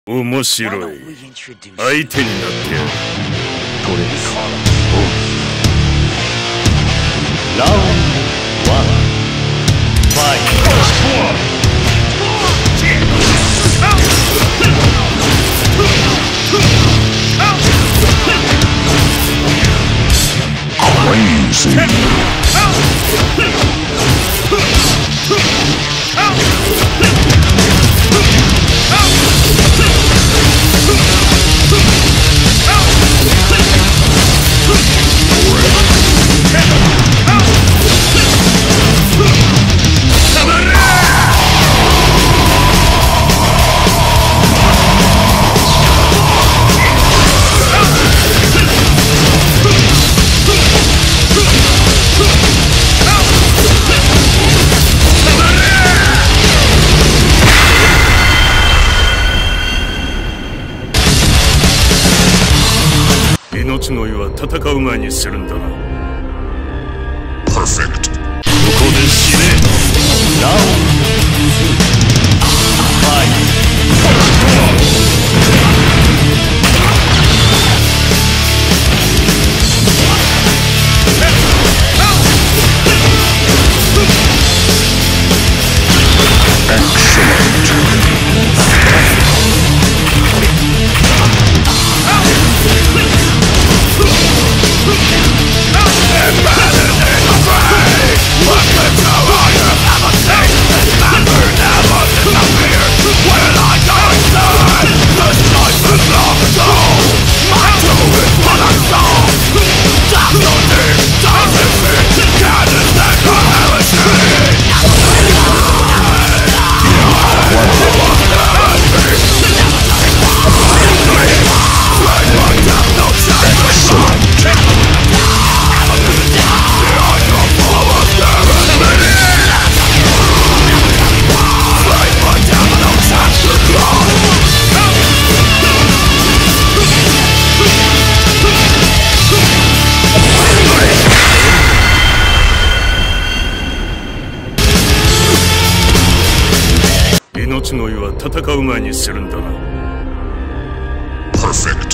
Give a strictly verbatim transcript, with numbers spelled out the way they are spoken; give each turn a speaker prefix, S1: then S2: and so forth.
S1: 面白い。相手になってやる。
S2: これです。ラウンドワン、ファイト。
S1: 命の意は戦う前にするんだな。
S2: パーフェクト。ここ
S1: で死ね。
S2: ラウンドツー、ファイト。
S1: 命の意は戦う前にするんだな。
S2: パーフェクト。